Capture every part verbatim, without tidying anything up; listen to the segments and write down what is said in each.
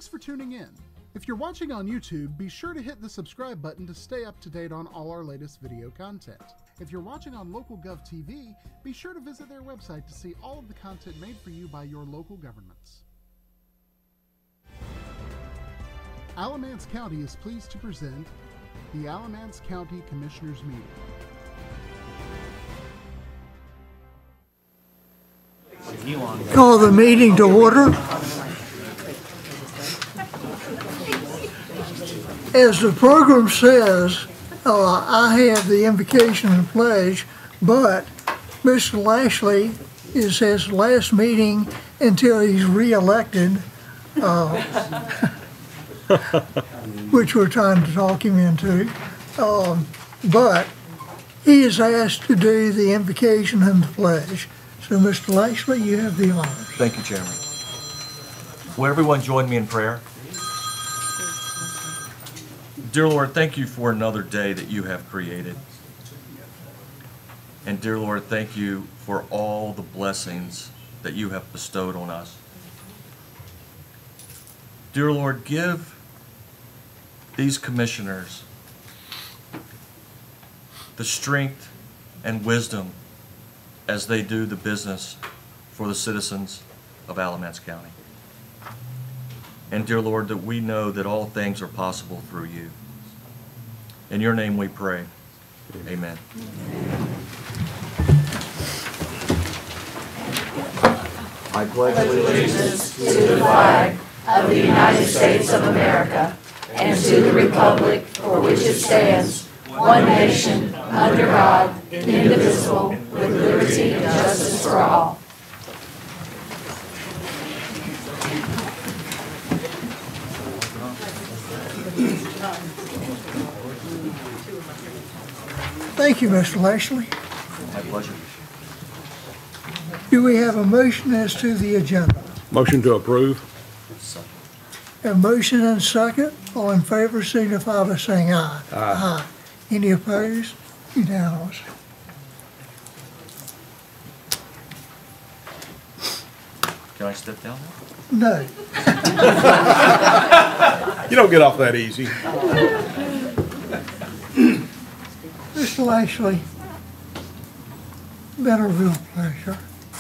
Thanks for tuning in. If you're watching on YouTube, be sure to hit the subscribe button to stay up to date on all our latest video content. If you're watching on LocalGov T V, be sure to visit their website to see all of the content made for you by your local governments. Alamance County is pleased to present the Alamance County Commissioners Meeting. Call the meeting to order. As the program says, uh, I have the invocation and pledge, but Mister Lashley is his last meeting until he's re-elected, uh, which we're trying to talk him into. Um, but he is asked to do the invocation and the pledge. So, Mister Lashley, you have the honor. Thank you, Chairman. Will everyone join me in prayer? Dear Lord, thank you for another day that you have created. And dear Lord, thank you for all the blessings that you have bestowed on us. Dear Lord, give these commissioners the strength and wisdom as they do the business for the citizens of Alamance County. And dear Lord, that we know that all things are possible through you. In your name we pray. Amen. I pledge allegiance to the flag of the United States of America and to the republic for which it stands, one nation, under God, indivisible, with liberty and justice for all. Thank you, Mister Lashley. My pleasure. Do we have a motion as to the agenda? Motion to approve. A motion and second. All in favor signify by saying aye. Aye. Aye. Any opposed? Unanimous. Can I step down now? No. You don't get off that easy. Mister Lashley, been a real pleasure.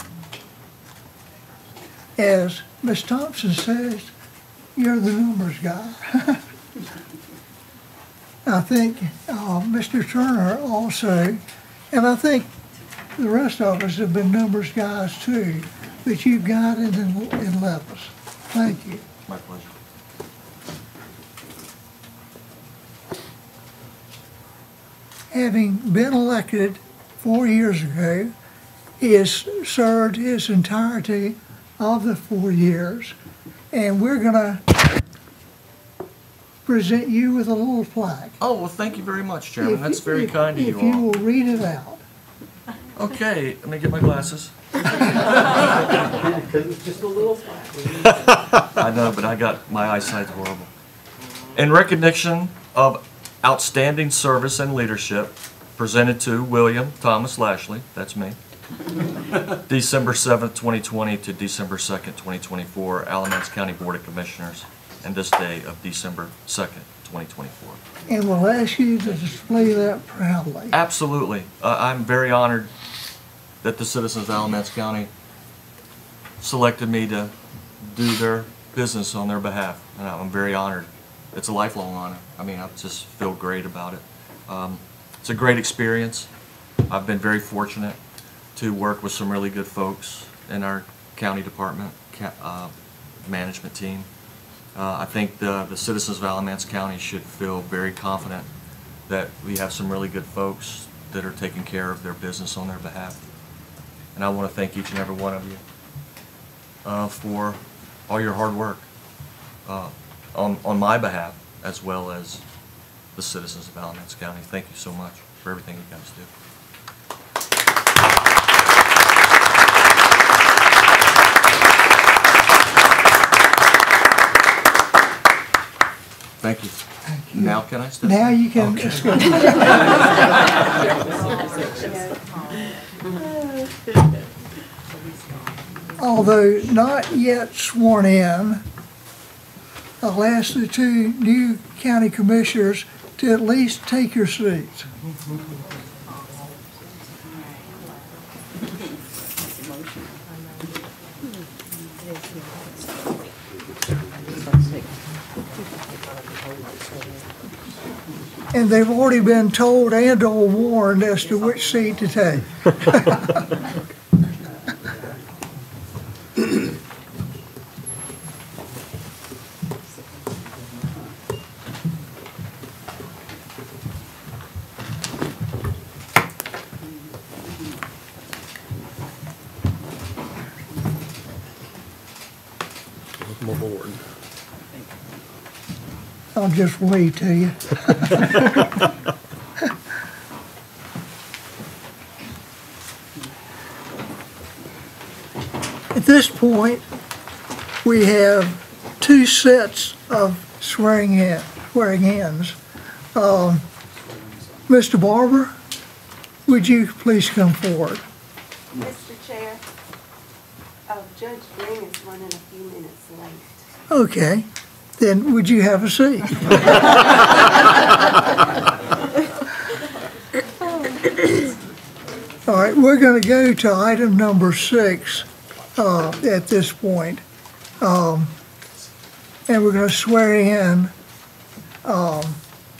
As Miz Thompson says, you're the numbers guy. I think uh, Mister Turner also, and I think the rest of us have been numbers guys too, but you've guided and, and led us. Thank you. My pleasure. Having been elected four years ago, he has served his entirety of the four years, and we're going to present you with a little plaque. Oh, well, thank you very much, Chairman. If That's you- very if- kind of you If you all. will read it out. Okay, let me get my glasses. Because it's just a little flat. I know, but I got, my eyesight's horrible. In recognition of outstanding service and leadership presented to William Thomas Lashley, that's me, December seventh, twenty twenty to December second, twenty twenty-four, Alamance County Board of Commissioners, and this day of December second, twenty twenty-four. And we'll ask you to display that proudly. Absolutely. Uh, I'm very honored that the citizens of Alamance County selected me to do their business on their behalf, and I'm very honored. It's a lifelong honor. I mean, I just feel great about it. Um, it's a great experience. I've been very fortunate to work with some really good folks in our county department, ca uh, management team. Uh, I think the, the citizens of Alamance County should feel very confident that we have some really good folks that are taking care of their business on their behalf. And I want to thank each and every one of you uh, for all your hard work uh, on, on my behalf, as well as the citizens of Alamance County. Thank you so much for everything you guys do. Thank you. Thank you. Now can I step? Now you can. Okay. Although not yet sworn in, I'll ask the two new county commissioners to at least take your seats. And they've already been told and or warned as to which seat to take. Welcome aboard. I'll just wave to you. At this point, we have two sets of swearing in, swearing ins. Um, Mister Barber, would you please come forward? Mister Chair, uh, Judge Green is running a few minutes late. Okay, then would you have a seat? All right, we're going to go to item number six uh, at this point. Um, and we're going to swear in um,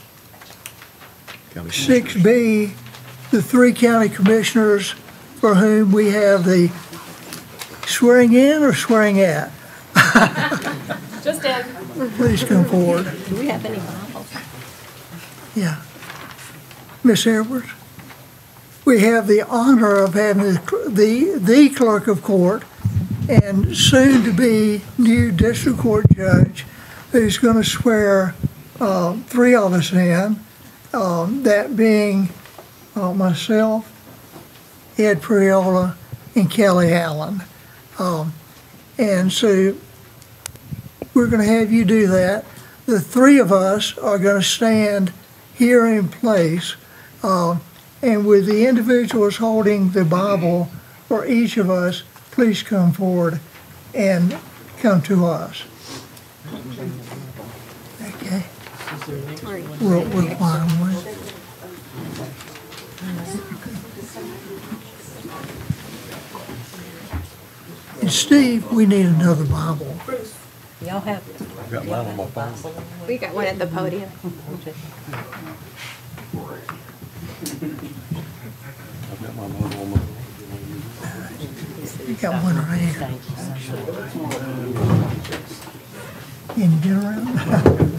six B, the three county commissioners for whom we have the swearing in or swearing at? Just in. Please come forward. Do we have any Bibles? Yeah. Miss Edwards, we have the honor of having the, the, the clerk of court and soon to be new district court judge who's going to swear uh, three of us in, um, that being uh, myself, Ed Priola, and Kelly Allen. Um, and so we're going to have you do that. The three of us are going to stand here in place, uh, and with the individuals holding the Bible for each of us, please come forward and come to us. Okay. We'll, we'll find one. And Steve, we need another Bible. Y'all have. I've got mine on my phone. We got one at the podium. I've got my mine on my. You got one right here. Can you get around?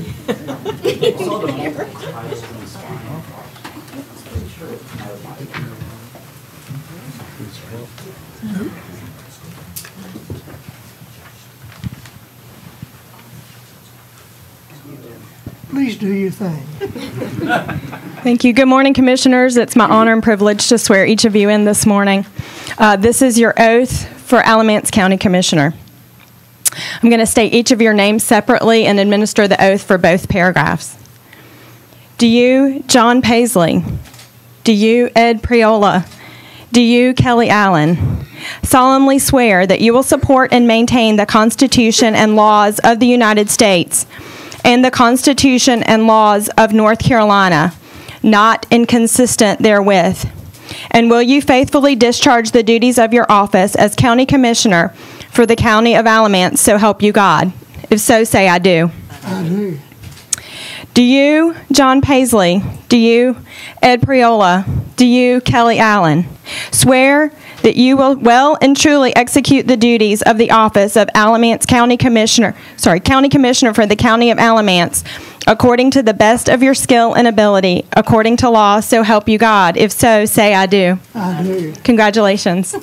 Please do your thing. Thank you. Good morning, Commissioners. It's my honor and privilege to swear each of you in this morning. Uh, this is your oath for Alamance County Commissioner. I'm going to state each of your names separately and administer the oath for both paragraphs. Do you, John Paisley, do you, Ed Priola, do you, Kelly Allen, solemnly swear that you will support and maintain the Constitution and laws of the United States and the Constitution and laws of North Carolina, not inconsistent therewith? And will you faithfully discharge the duties of your office as County Commissioner for the County of Alamance, so help you God? If so, say I do. I do. Do you, John Paisley, do you, Ed Priola, do you, Kelly Allen, swear that you will well and truly execute the duties of the office of Alamance County Commissioner, sorry, County Commissioner for the County of Alamance, according to the best of your skill and ability, according to law, so help you God? If so, say I do. I do. Congratulations.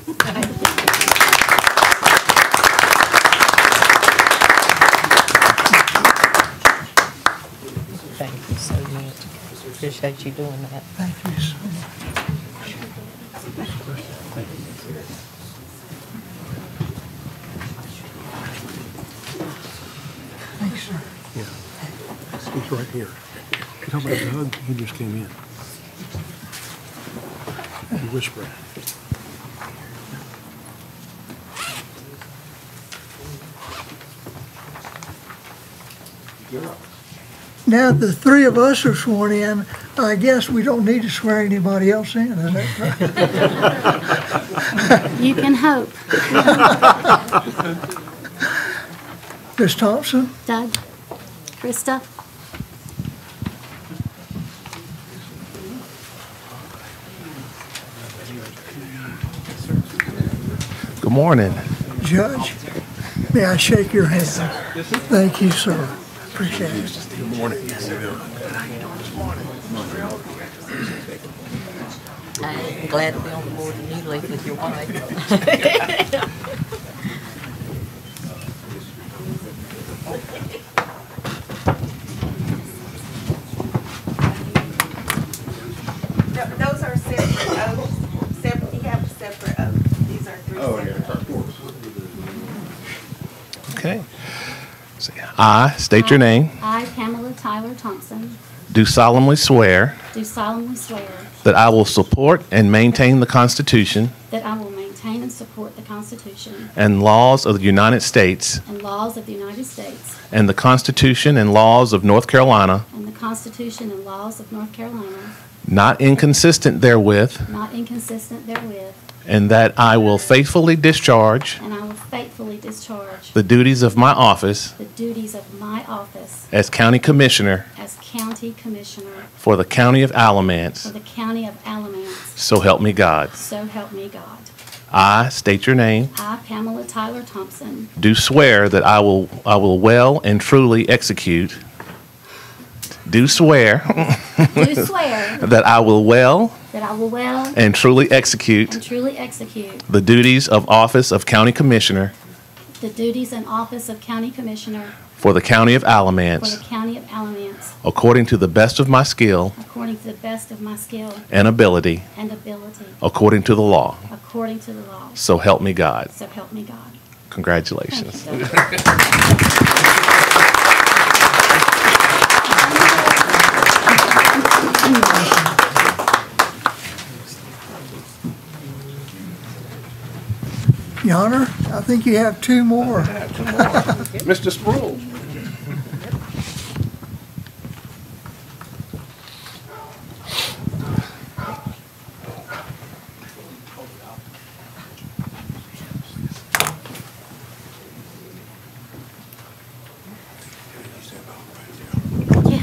Thank you so much. Appreciate you doing that. Thank you so much. Thanks, sir. Yeah. He's right here. You talking about Doug? He just came in. You whisper. Now the three of us are sworn in, I guess we don't need to swear anybody else in, is that right? You can hope. Miz Thompson? Doug? Krista? Good morning. Judge, may I shake your hand? Thank you, sir. Appreciate it. Good morning. I'm glad to be on the board of New Leaf with your wife. Those are separate oaths. Separate, you have a separate oath. These are three separate oaths. Okay. So, I state your name. I, Pamela Tyler Thompson, Do solemnly swear do solemnly swear that I will support and maintain the Constitution that I will maintain and support the Constitution and laws of the United States and laws of the United States and the Constitution and laws of North Carolina, and the Constitution and laws of North Carolina, not inconsistent therewith, not inconsistent therewith, and that I will faithfully discharge and I will faithfully discharge the duties of my office the duties of my office as County Commissioner as County Commissioner for the County of for Alamance. the County of Alamance. So help me God. So help me God. I state your name. I, Pamela Tyler Thompson, Do swear that I will I will well and truly execute. Do swear do swear that I will well that I will well and truly execute and truly execute the duties of office of County Commissioner the duties and office of County Commissioner for the County of for Alamance the County of Alamance according to the best of my skill according to the best of my skill and ability, and ability, according to the law. according to the law. So help me God. So help me God. Congratulations. Thank you, Doug. Your Honor, I think you have two more. Mister Sproul. Yeah.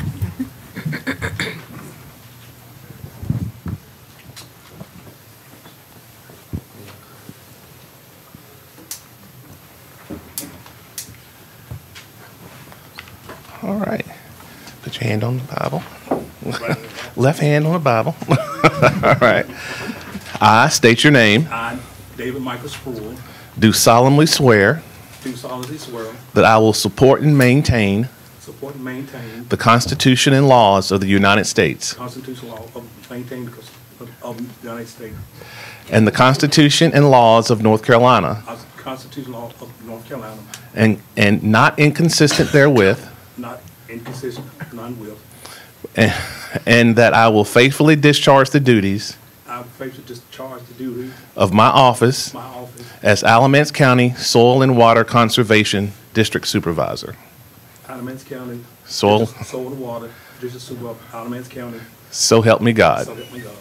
All right. Put your hand on the Bible. Left hand on the Bible. All right. I state your name. I, David Michael Sproul, Do solemnly swear do solemnly swear, that I will support and maintain support and maintain the Constitution and laws of the United States constitutional law of maintain the cons- of, of the United States, and the Constitution and laws of North Carolina, uh, constitutional law of North Carolina, and, and not inconsistent therewith, not inconsistent, none will. and, and that I will faithfully discharge the duties I faithfully discharge the duties of my office of my office as Alamance County Soil and Water Conservation District Supervisor. Alamance County. Soil. District- Soil and Water, District Supervisor, Alamance County. So help me God. So help me God.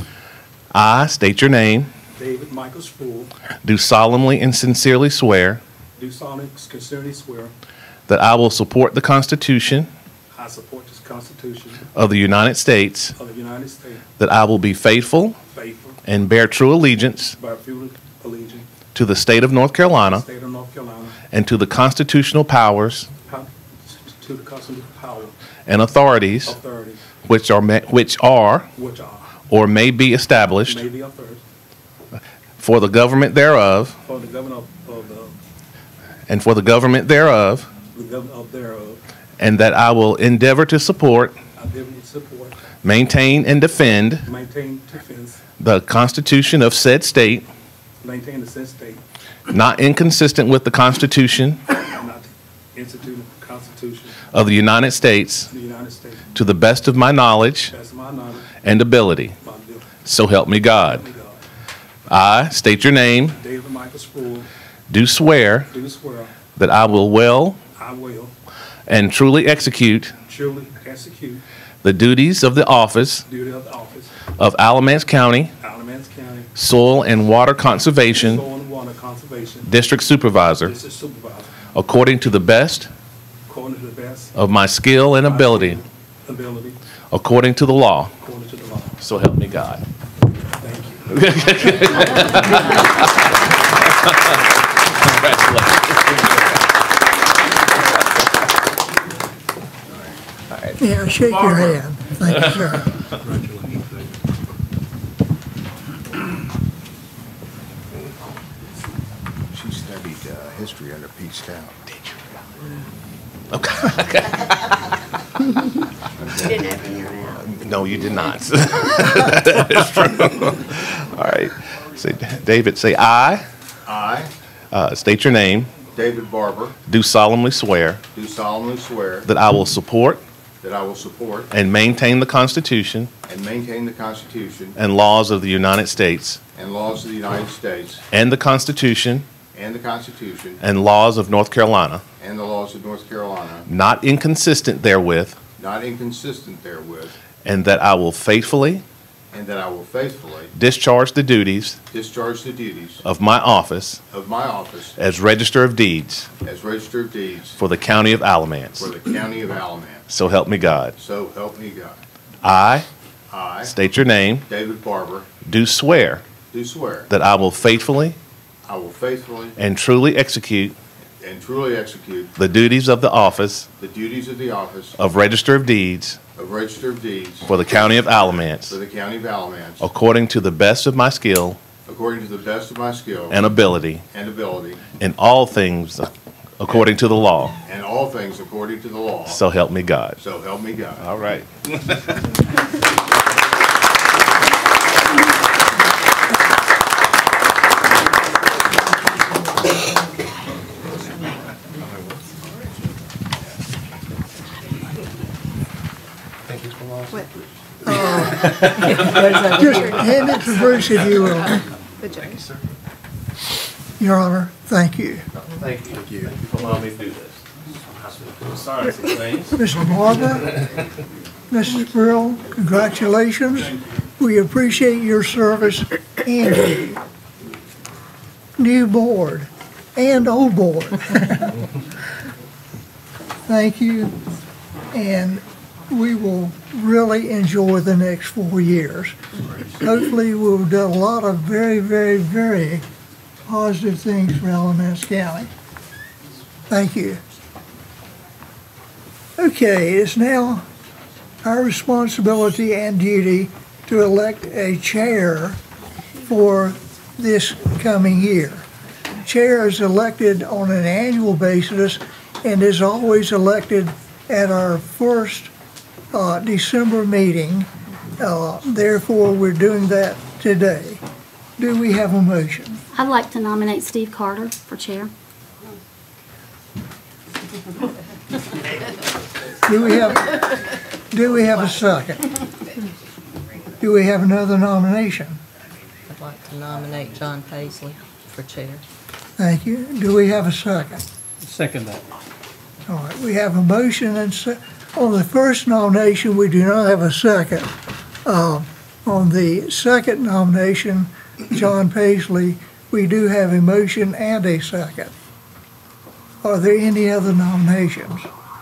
I state your name. David Michael Sproul, Do solemnly and sincerely swear do solemnly sincerely swear that I will support the Constitution I support this Constitution of the United States, of the United States, that I will be faithful faithful, and bear true allegiance by feudal allegiance, to the state of North Carolina state of North Carolina, and to the constitutional powers pow- to the constitutional power, and authorities authorities, which are ma- which are which are, or may be established may be authorities, for the government thereof for the governor of, of the, and for the government thereof, the governor of thereof, and that I will endeavor to support, I definitely support, maintain, and defend maintain, defense, the Constitution of said state, maintain the said state, not inconsistent with the Constitution and not to institute the Constitution of the United States, of the United States, to the best of my knowledge best of my knowledge, and ability. my ability. So help me God. Help me God. I state your name. David Michael Sproul, Do swear do swear that I will well I will and truly execute truly execute the duties of the office the duty of the office of Alamance County of Alamance County Soil and Water Conservation Soil and Water Conservation District Supervisor District Supervisor according to the best according to the best of my skill and ability, ability according to the law. according to the law. So help me God. Thank you. Yeah, shake your hand. Thank you, sir. She studied uh, history under Pete Stout. Okay. You didn't have any around. No, you did not. That is true. All right. Say, David, say I. I, Uh, state your name. David Barber, Do solemnly swear do solemnly swear that I will support that I will support and maintain the Constitution and maintain the Constitution and laws of the United States and laws of the United States and the Constitution and the Constitution and laws of North Carolina, and the laws of North Carolina, not inconsistent therewith, not inconsistent therewith, and that I will faithfully and that I will faithfully discharge the duties discharge the duties of my office of my office as Register of Deeds as Register of Deeds for the County of Alamance. for the County of Alamance. So help me God. So help me God. I, I, state your name, David Barber, do swear do swear that I will faithfully I will faithfully and truly execute and truly execute the duties of the office the duties of the office of Register of Deeds of Register of Deeds for the County of Alamance for the County of Alamance according to the best of my skill according to the best of my skill and ability and ability, in all things according to the law. and all things according to the law. So help me God. So help me God. All right. Just hand it to Bruce if you will. Your Honor, thank you. Thank you. Thank you for allowing me to do this. Sorry, things. Mister Barber, Missus Brill, congratulations. We appreciate your service and you. New board and old board. Thank you, and we will really enjoy the next four years. Hopefully, we'll do a lot of very, very, very positive things for Alamance County. Thank you. Okay, it's now our responsibility and duty to elect a chair for this coming year. Chair is elected on an annual basis and is always elected at our first uh, December meeting. Uh, therefore, we're doing that today. Do we have a motion? I'd like to nominate Steve Carter for chair. Do we have, do we have a second? Do we have another nomination? I'd like to nominate John Paisley for chair. Thank you. Do we have a second? Second that. All right, we have a motion and se- on the first nomination, we do not have a second. Uh, on the second nomination, John Paisley, we do have a motion and a second. Are there any other nominations?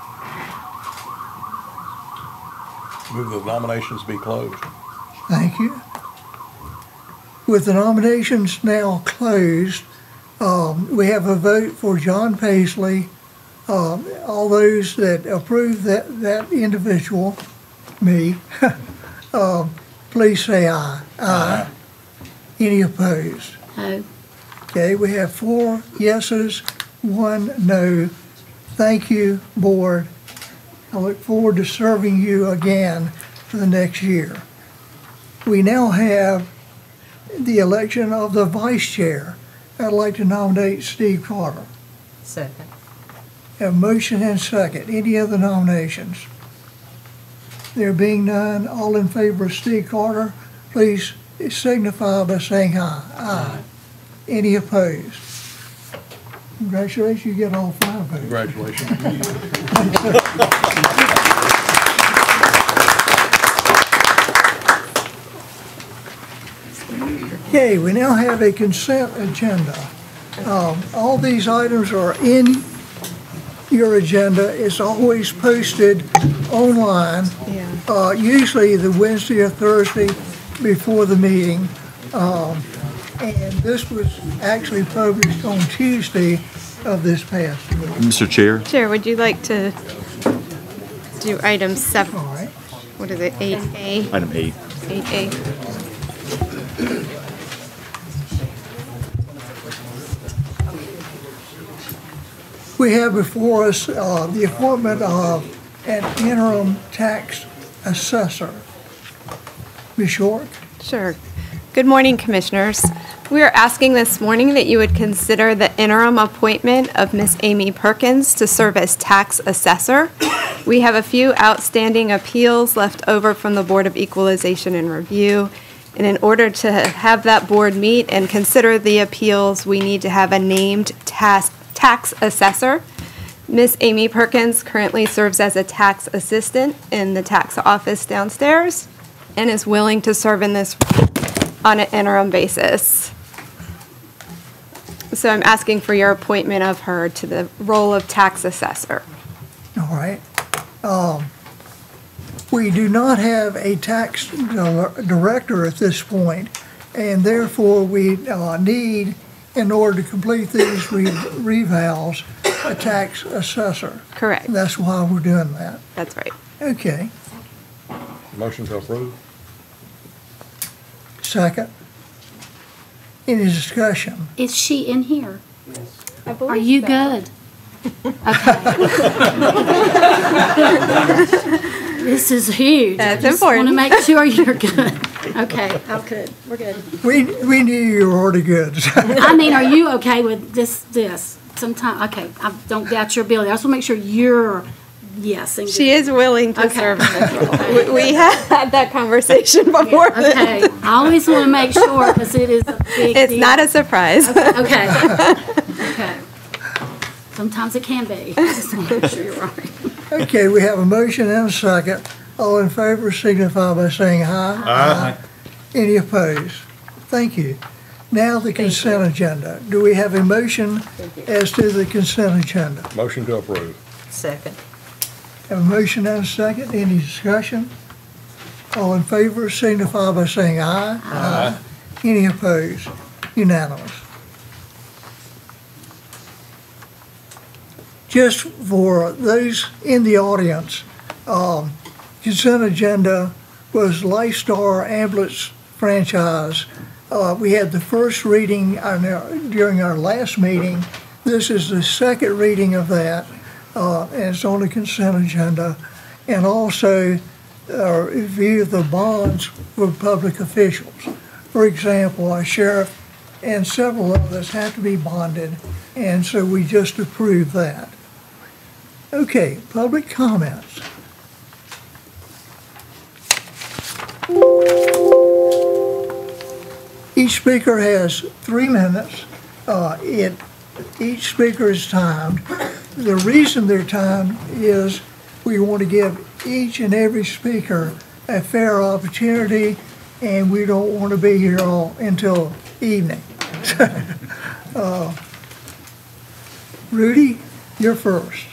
Move the nominations be closed. Thank you. With the nominations now closed, um, we have a vote for John Paisley. Um, all those that approve that, that individual, me, um, please say aye. Aye. Any opposed? No. Okay, we have four yeses, one no. Thank you, board. I look forward to serving you again for the next year. We now have the election of the vice chair. I'd like to nominate Steve Carter. Second. Have motion and second. Any other nominations? There being none, all in favor of Steve Carter, please signify by saying aye. Aye. Any opposed? Congratulations, you get all five votes. Congratulations. Okay, we now have a consent agenda. Um, all these items are in your agenda. It's always posted online, Yeah. uh, usually the Wednesday or Thursday before the meeting. Um, and this was actually published on Tuesday of this past week. Mister Chair, Chair, would you like to do item seven? All right. What is it, eight A? item eight. Eight A. We have before us uh, the appointment of an interim tax assessor. Miz York? Sure. Good morning, Commissioners. We are asking this morning that you would consider the interim appointment of Miss Amy Perkins to serve as tax assessor. We have a few outstanding appeals left over from the Board of Equalization and Review. And in order to have that board meet and consider the appeals, we need to have a named tax, tax assessor. Miss Amy Perkins currently serves as a tax assistant in the tax office downstairs and is willing to serve in this on an interim basis. So I'm asking for your appointment of her to the role of tax assessor. All right. Um, we do not have a tax dir- director at this point, and therefore we uh, need, in order to complete these re- revals, a tax assessor. Correct. That's why we're doing that. That's right. Okay. Motion to approve. Second. Any discussion? Is she in here? I Are believe you so. good? Okay. This is huge. That's I just want to important. make sure you're good. Okay, I'm good. We're good. We, we knew you were already good. I mean, are you okay with this, this? Sometime, okay, I don't doubt your ability. I just want to make sure you're, yes. and She good. is willing to Okay. serve in this role. We- We had that conversation before. Okay, I always want to make sure because it is a big It's deal. not a surprise. Okay, okay. Sometimes it can be. I just want to make sure you're right. Okay, we have a motion and a second. All in favor signify by saying aye. Aye. Any opposed? Thank you. Now the consent agenda. Do we have a motion as to the consent agenda? Motion to approve. Second. Have a motion and a second. Any discussion? All in favor signify by saying aye. Aye. Any opposed? Unanimous. Just for those in the audience, um, consent agenda was Lifestar Ambulance franchise. Uh, we had the first reading on our, during our last meeting. This is the second reading of that, uh, and it's on the consent agenda. And also, uh, review of the bonds for public officials. For example, our sheriff and several of us have to be bonded, and so we just approved that. Okay, public comments. Each speaker has three minutes. Uh, it, each speaker is timed. The reason they're timed is we want to give each and every speaker a fair opportunity, and we don't want to be here all until evening. uh, Rudy, you're first.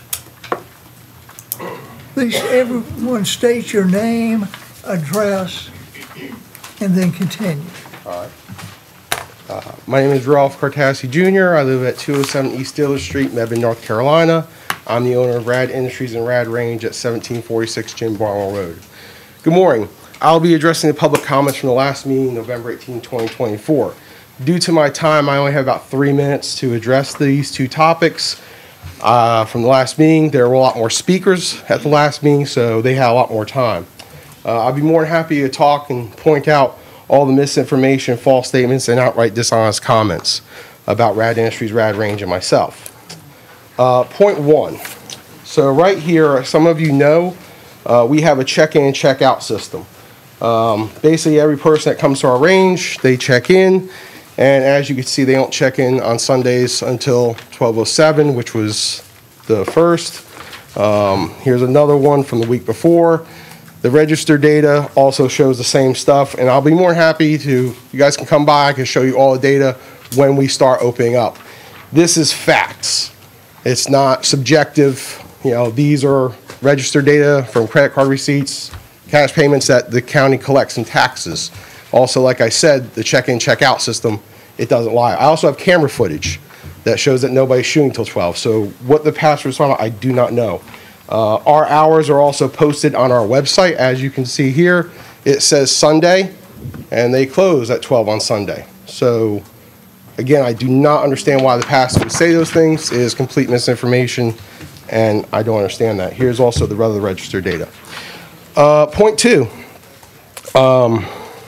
Please, everyone state your name, address, and then continue. All right. Uh, my name is Ralph Cartassi Junior I live at two oh seven East Diller Street, Mebane, North Carolina. I'm the owner of Rad Industries and Rad Range at seventeen forty-six Jim Barnwell Road. Good morning. I'll be addressing the public comments from the last meeting, November eighteenth, twenty twenty-four. Due to my time, I only have about three minutes to address these two topics. Uh, from the last meeting, there were a lot more speakers at the last meeting, so they had a lot more time. Uh, I'll be more than happy to talk and point out all the misinformation, false statements, and outright dishonest comments about Rad Industries, Rad Range, and myself. Uh, point one. So right here, some of you know, uh, we have a check-in and check-out system. Um, basically, every person that comes to our range, they check in, And as you can see, they don't check in on Sundays until twelve oh seven, which was the first. Um, here's another one from the week before. The register data also shows the same stuff, and I'll be more happy to, you guys can come by, I can show you all the data when we start opening up. This is facts. It's not subjective. You know, these are registered data from credit card receipts, cash payments that the county collects in taxes. Also, like I said, the check-in, check-out system, it doesn't lie. I also have camera footage that shows that nobody's shooting till twelve. So what the password's talking about, I do not know. Uh, our hours are also posted on our website. As you can see here, it says Sunday, and they close at twelve on Sunday. So again, I do not understand why the pastor would say those things. It is complete misinformation, and I don't understand that. Here's also the other registered data. Uh, point two, um,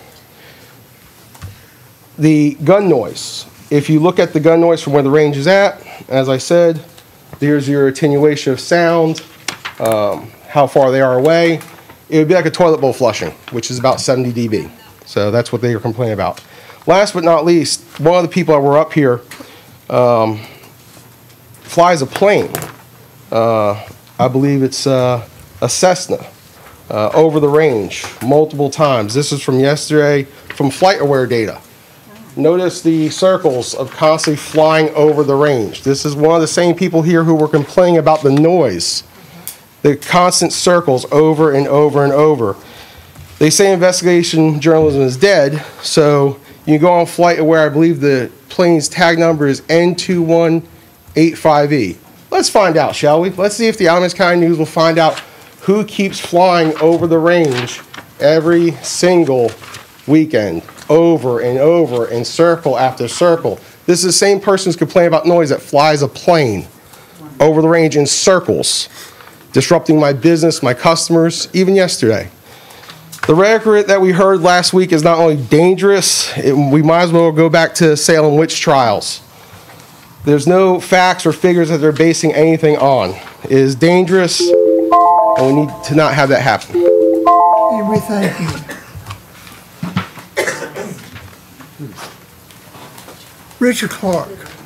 the gun noise. If you look at the gun noise from where the range is at, as I said, there's your attenuation of sound, um, how far they are away. It would be like a toilet bowl flushing, which is about seventy D B. So that's what they were complaining about. Last but not least, one of the people that were up here um, flies a plane. Uh, I believe it's uh, a Cessna uh, over the range multiple times. This is from yesterday from FlightAware data. Notice the circles of constantly flying over the range. This is one of the same people here who were complaining about the noise. The constant circles over and over and over. They say investigation journalism is dead, so you can go on FlightAware. I believe the plane's tag number is N two one eight five E. Let's find out, shall we? Let's see if the Alamance County News will find out who keeps flying over the range every single weekend, over and over, in circle after circle. This is the same person who's complaining about noise that flies a plane over the range in circles, disrupting my business, my customers, even yesterday. The record that we heard last week is not only dangerous, it, we might as well go back to Salem witch trials. There's no facts or figures that they're basing anything on. It is dangerous, and we need to not have that happen. And we thank you. Richard Clark.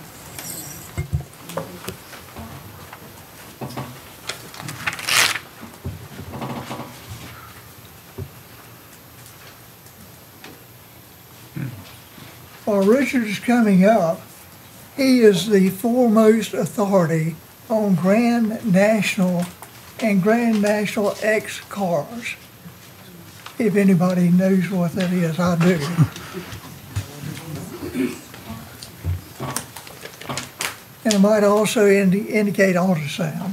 While Richard is coming up, he is the foremost authority on Grand National and Grand National X cars. If anybody knows what that is, I do. And it might also indi indicate ultrasound.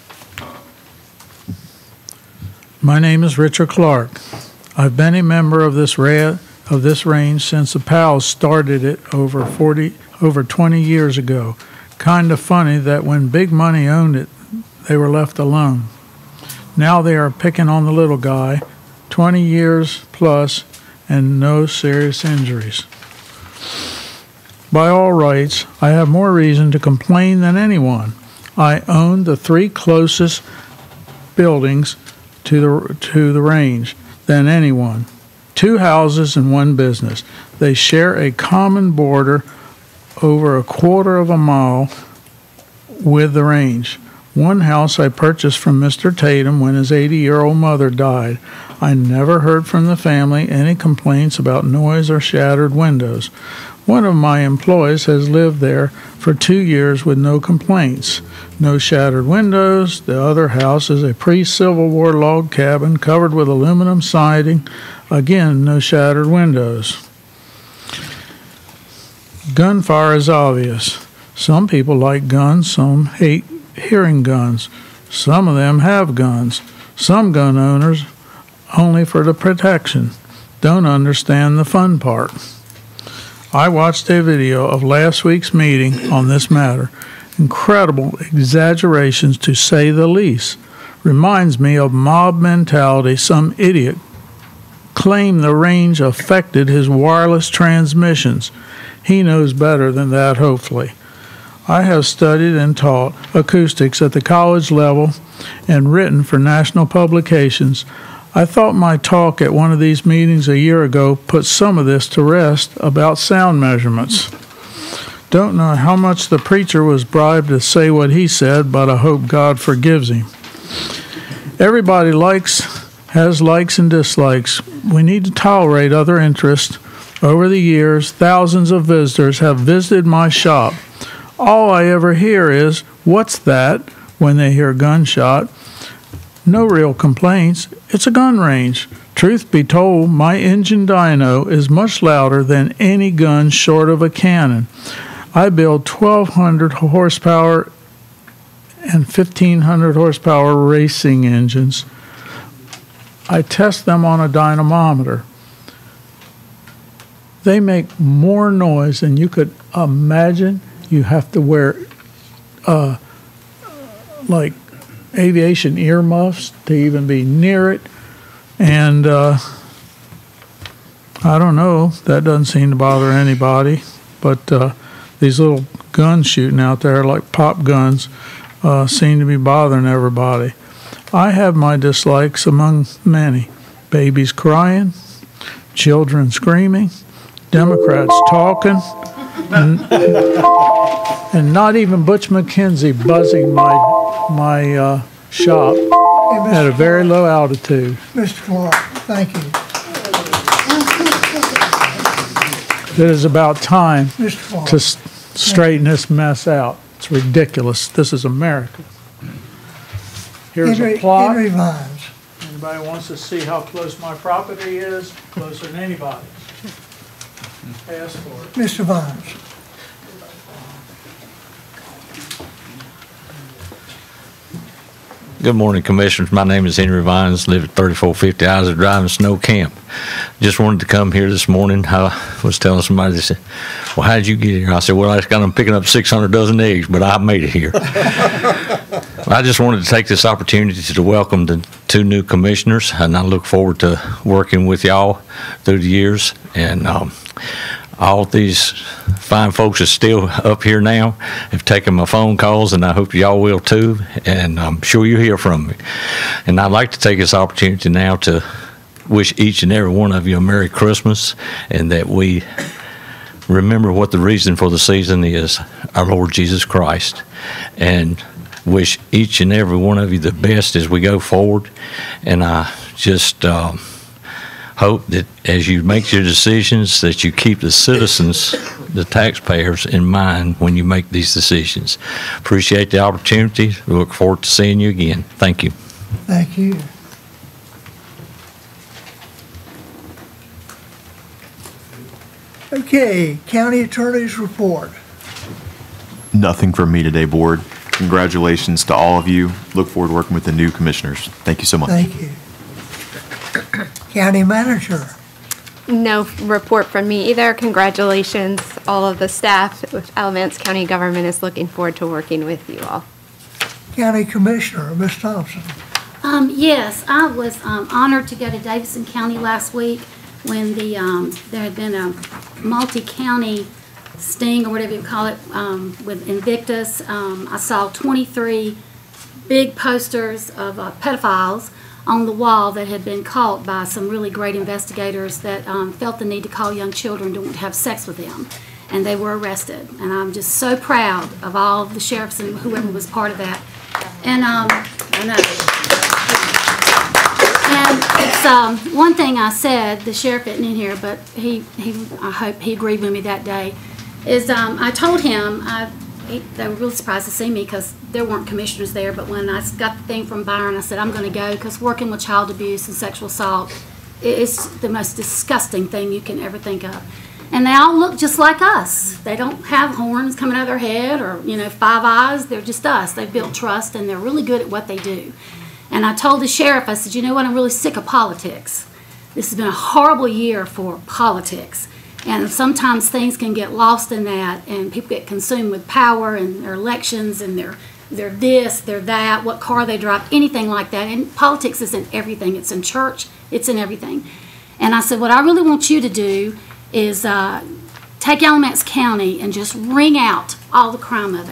My name is Richard Clark. I've been a member of this ra of this range since the pals started it over forty, over twenty years ago. Kind of funny that when big money owned it, they were left alone. Now they are picking on the little guy, twenty years plus, and no serious injuries. By all rights, I have more reason to complain than anyone. I own the three closest buildings to the, to the range than anyone. Two houses and one business. They share a common border over a quarter of a mile with the range. One house I purchased from Mister Tatum when his eighty-year-old mother died. I never heard from the family any complaints about noise or shattered windows. One of my employees has lived there for two years with no complaints. No shattered windows. The other house is a pre-Civil War log cabin covered with aluminum siding. Again, no shattered windows. Gunfire is obvious. Some people like guns, some hate hearing guns. Some of them have guns. Some gun owners, only for the protection, don't understand the fun part. I watched a video of last week's meeting on this matter. Incredible exaggerations, to say the least. Reminds me of mob mentality. Some idiot claimed the range affected his wireless transmissions. He knows better than that, hopefully. I have studied and taught acoustics at the college level and written for national publications. I thought my talk at one of these meetings a year ago put some of this to rest about sound measurements. Don't know how much the preacher was bribed to say what he said, but I hope God forgives him. Everybody likes, has likes and dislikes. We need to tolerate other interests. Over the years, thousands of visitors have visited my shop. All I ever hear is, "What's that?" when they hear gunshot. No real complaints. It's a gun range. Truth be told, my engine dyno is much louder than any gun short of a cannon. I build twelve hundred horsepower and fifteen hundred horsepower racing engines. I test them on a dynamometer. They make more noise than you could imagine. You have to wear uh, like aviation earmuffs to even be near it. And uh, I don't know, that doesn't seem to bother anybody. But uh, these little guns shooting out there, like pop guns, uh, seem to be bothering everybody. I have my dislikes among many. Babies crying, children screaming, Democrats talking, and, and not even Butch McKenzie buzzing my, my uh, shop at a very low altitude. Mister Clark, thank you. It is about time Mister Clark. to s- straighten this mess out. It's ridiculous. This is America. Here's Henry, a plot. Henry Vines. Anybody wants to see how close my property is? Closer than anybody. Ask for it. Mister Vines. Good morning, Commissioners. My name is Henry Vines, live at thirty-four fifty Isaac Drive in Snow Camp. Just wanted to come here this morning. I was telling somebody, they said, "Well, how did you get here?" I said, "Well, I just got them picking up six hundred dozen eggs, but I made it here." I just wanted to take this opportunity to welcome the two new commissioners, and I look forward to working with y'all through the years. And um, all these fine folks are still up here now, have taken my phone calls, and I hope y'all will too, and I'm sure you'll hear from me. And I'd like to take this opportunity now to wish each and every one of you a Merry Christmas, and that we remember what the reason for the season is, our Lord Jesus Christ, and wish each and every one of you the best as we go forward. And I just um, hope that as you make your decisions, that you keep the citizens, the taxpayers, in mind when you make these decisions. Appreciate the opportunity. We look forward to seeing you again. Thank you. Thank you. Okay, County Attorney's report. Nothing from me today, Board. Congratulations to all of you. Look forward to working with the new commissioners. Thank you so much. Thank you. County Manager. No report from me either. Congratulations, all of the staff with Alamance County government is looking forward to working with you all. County Commissioner, Miz Thompson. Um, yes, I was um, honored to go to Davidson County last week when the um, there had been a multi-county sting, or whatever you call it, um, with Invictus. Um, I saw twenty-three big posters of uh, pedophiles on the wall that had been caught by some really great investigators that um, felt the need to call young children to have sex with them. And they were arrested. And I'm just so proud of all of the sheriffs and whoever was part of that. And um, I know. And it's um, one thing I said, the sheriff isn't in here, but he, he I hope he agreed with me that day, is um, I told him, I, he, they were really surprised to see me because there weren't commissioners there, but when I got the thing from Byron, I said, I'm going to go because working with child abuse and sexual assault is the most disgusting thing you can ever think of. And they all look just like us. They don't have horns coming out of their head or, you know, five eyes. They're just us. They've built trust, and they're really good at what they do. And I told the sheriff, I said, you know what, I'm really sick of politics. This has been a horrible year for politics. And sometimes things can get lost in that, and people get consumed with power and their elections and their, their this, their that, what car they drive, anything like that. And politics is in everything. It's in church. It's in everything. And I said, what I really want you to do is uh, take Alamance County and just wring out all the crime of it.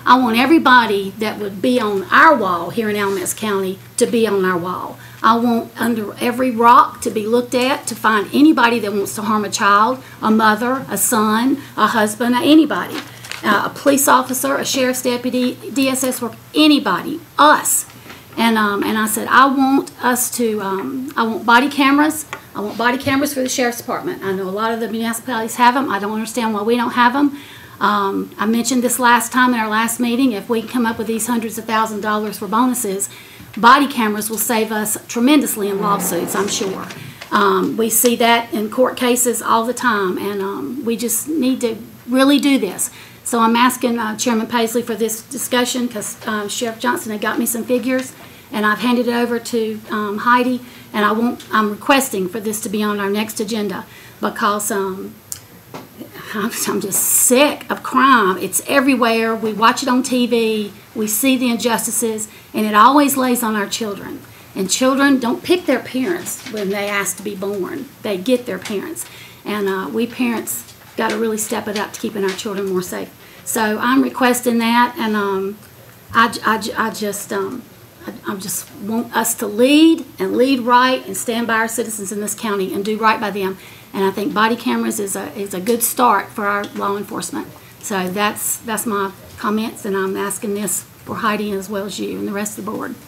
I want everybody that would be on our wall here in Alamance County to be on our wall. I want under every rock to be looked at to find anybody that wants to harm a child, a mother, a son, a husband, anybody, uh, a police officer, a sheriff's deputy, D S S work, anybody, us. And um, and I said, I want us to, um, I want body cameras. I want body cameras for the sheriff's department. I know a lot of the municipalities have them. I don't understand why we don't have them. Um, I mentioned this last time in our last meeting. If we come up with these hundreds of thousand dollars for bonuses, body cameras will save us tremendously in lawsuits, I'm sure. Um, we see that in court cases all the time, and um, we just need to really do this. So I'm asking uh, Chairman Paisley for this discussion because uh, Sheriff Johnson had got me some figures, and I've handed it over to um, Heidi, and I won't, I'm requesting for this to be on our next agenda because um, I'm, I'm just sick of crime. It's everywhere. We watch it on T V. We see the injustices, and it always lays on our children. And children don't pick their parents when they ask to be born. They get their parents. And uh, we parents got to really step it up to keeping our children more safe. So I'm requesting that, and um, I, I, I just um, I, I just want us to lead and lead right and stand by our citizens in this county and do right by them. And I think body cameras is a is a good start for our law enforcement. So that's that's my comments, and I'm asking this for Heidi as well as you and the rest of the board.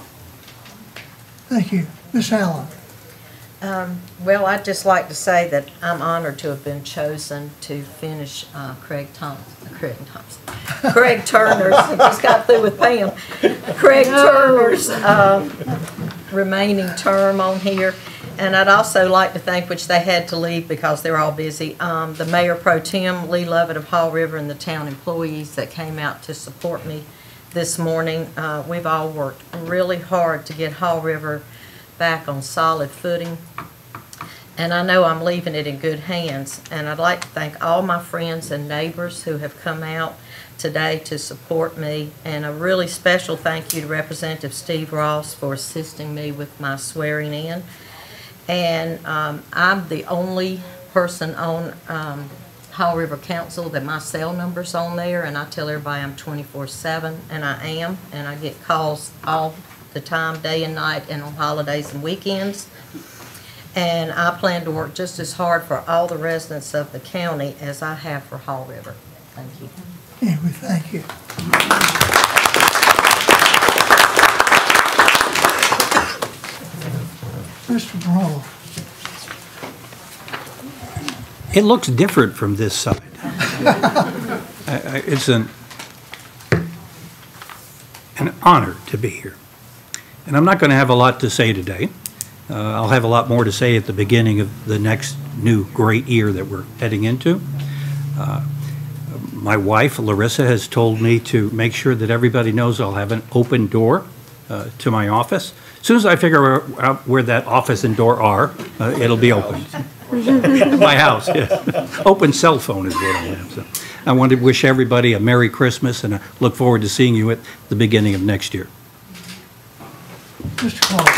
Thank you. Miz Allen. Um, well, I'd just like to say that I'm honored to have been chosen to finish uh, Craig Thompson, Craig Thompson, Craig Turner's. I just got through with Pam. Craig Turner's uh, remaining term on here. And I'd also like to thank, which they had to leave because they're all busy, um, the Mayor Pro Tem, Lee Lovett of Hall River, and the town employees that came out to support me this morning. Uh, we've all worked really hard to get Hall River back on solid footing, and I know I'm leaving it in good hands. And I'd like to thank all my friends and neighbors who have come out today to support me, and a really special thank you to Representative Steve Ross for assisting me with my swearing in. And um, I'm the only person on um, Hall River Council that my cell number's on there, and I tell everybody I'm twenty-four seven, and I am, and I get calls all the time, day and night, and on holidays and weekends. And I plan to work just as hard for all the residents of the county as I have for Hall River. Thank you. Yeah, we thank you. Mister Brawl. It looks different from this side. I, I, it's an, an honor to be here. And I'm not going to have a lot to say today. Uh, I'll have a lot more to say at the beginning of the next new great year that we're heading into. Uh, my wife, Larissa, has told me to make sure that everybody knows I'll have an open door uh, to my office. As soon as I figure out where that office and door are, uh, it'll be open. My house, yeah. Open cell phone is what I have. So I want to wish everybody a Merry Christmas, and I look forward to seeing you at the beginning of next year. Mister Clark.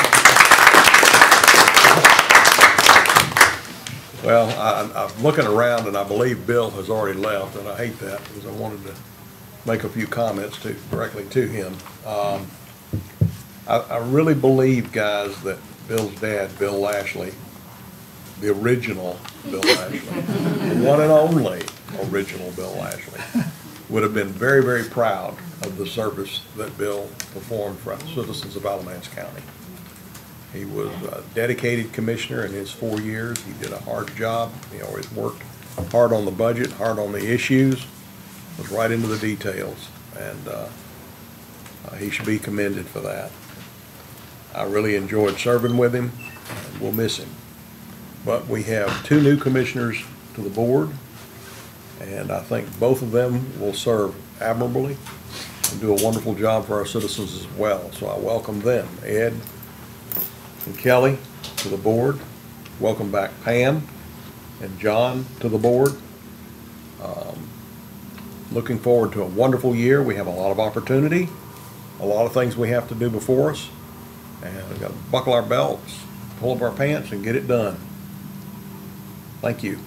Well, I, I'm looking around, and I believe Bill has already left, and I hate that because I wanted to make a few comments to directly to him. Um, I, I really believe, guys, that Bill's dad, Bill Lashley, the original Bill Lashley, the one and only original Bill Lashley, would have been very, very proud of the service that Bill performed for the citizens of Alamance County. He was a dedicated commissioner in his four years. He did a hard job. He always worked hard on the budget, hard on the issues, was right into the details, and uh, uh, he should be commended for that. I really enjoyed serving with him, and we'll miss him. But we have two new commissioners to the board, and I think both of them will serve admirably and do a wonderful job for our citizens as well. So I welcome them. Ed and Kelly to the board. Welcome back Pam and John to the board. Um, looking forward to a wonderful year. We have a lot of opportunity, a lot of things we have to do before us, and we've got to buckle our belts, pull up our pants, and get it done. Thank you.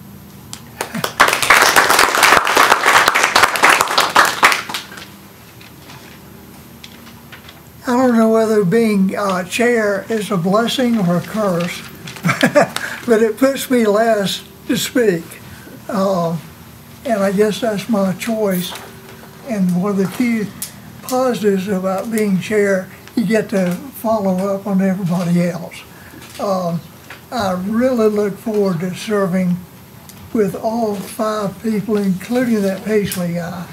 I don't know whether being uh, chair is a blessing or a curse, but it puts me last to speak. Uh, and I guess that's my choice. And one of the few positives about being chair, you get to follow up on everybody else. Um, I really look forward to serving with all five people, including that Paisley guy.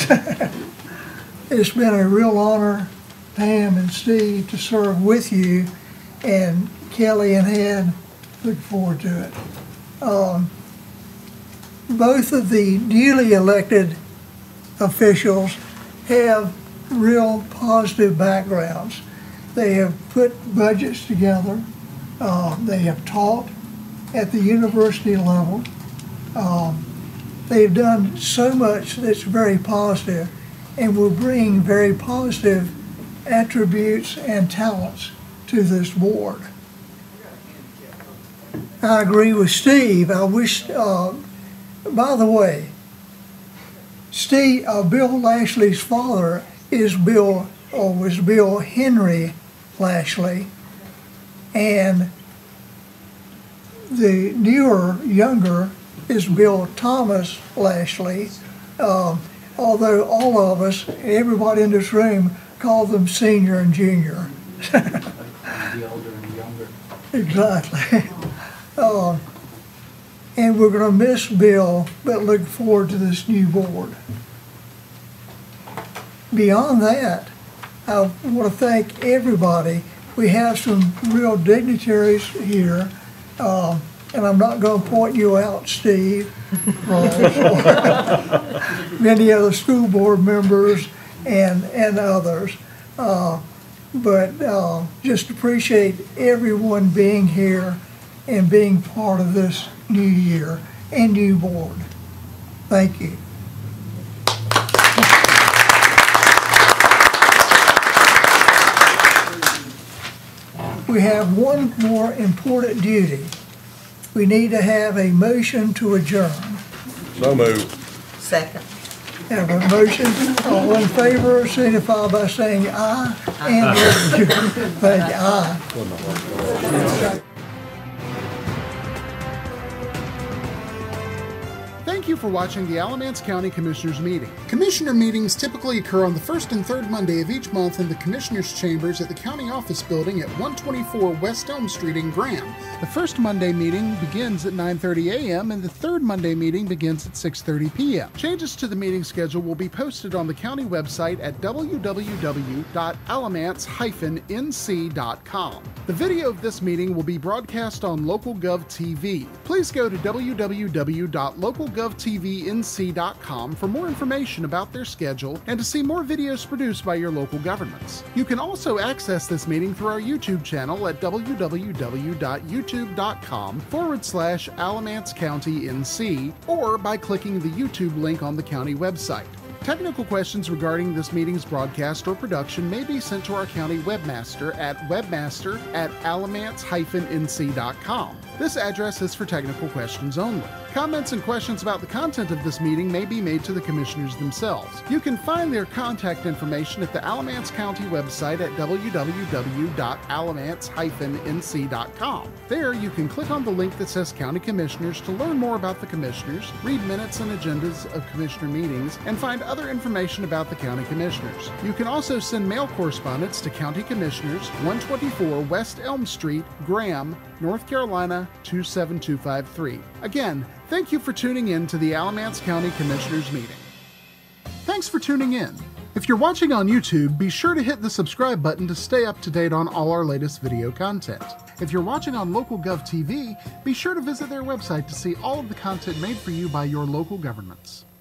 It's been a real honor, Pam and Steve, to serve with you, and Kelly and Ed, look forward to it. Um, both of the newly elected officials have real positive backgrounds. They have put budgets together. Uh, they have taught at the university level. Um, they've done so much that's very positive and will bring very positive attributes and talents to this board. I agree with Steve. I wish, uh, by the way, Steve, uh, Bill Lashley's father is Bill, or was Bill Henry Lashley, and the newer, younger is Bill Thomas Lashley, um, although all of us, everybody in this room, call them senior and junior. The older and the younger. Exactly. Um, and we're going to miss Bill, but look forward to this new board. Beyond that, I want to thank everybody. We have some real dignitaries here, um, and I'm not going to point you out, Steve, Ross, or many other school board members and, and others. Uh, but uh, just appreciate everyone being here and being part of this new year and new board. Thank you. We have one more important duty. We need to have a motion to adjourn. So moved. Second. Have a motion. All in favor, signify by saying aye. And thank you. Aye. Thank you for watching the Alamance County Commissioners meeting. Commissioner meetings typically occur on the first and third Monday of each month in the Commissioners' Chambers at the County Office Building at one twenty-four West Elm Street in Graham. The first Monday meeting begins at nine thirty a m and the third Monday meeting begins at six thirty p m Changes to the meeting schedule will be posted on the county website at w w w dot alamance dash n c dot com. The video of this meeting will be broadcast on LocalGov T V. Please go to w w w dot local gov t v n c dot com for more information about their schedule and to see more videos produced by your local governments. You can also access this meeting through our YouTube channel at w w w dot youtube dot com forward slash Alamance County N C or by clicking the YouTube link on the county website. Technical questions regarding this meeting's broadcast or production may be sent to our county webmaster at webmaster at alamance dash n c dot com. This address is for technical questions only. Comments and questions about the content of this meeting may be made to the commissioners themselves. You can find their contact information at the Alamance County website at w w w dot alamance dash n c dot com. There you can click on the link that says County Commissioners to learn more about the commissioners, read minutes and agendas of commissioner meetings, and find other information about the County Commissioners. You can also send mail correspondence to County Commissioners, one twenty-four West Elm Street, Graham, North Carolina two seven two five three. Again, thank you for tuning in to the Alamance County Commissioners meeting. Thanks for tuning in. If you're watching on YouTube, be sure to hit the subscribe button to stay up to date on all our latest video content. If you're watching on LocalGov T V, be sure to visit their website to see all of the content made for you by your local governments.